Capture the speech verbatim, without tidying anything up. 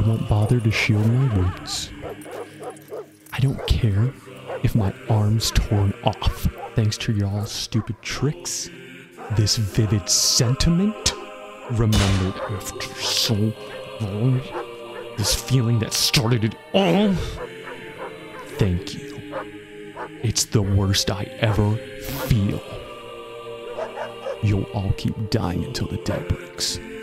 won't bother to shield my wounds. I don't care if my arm's torn off thanks to y'all's stupid tricks. This vivid sentiment, remembered after so long, this feeling that started it all. Thank you. It's the worst I ever feel. You'll all keep dying until the day breaks.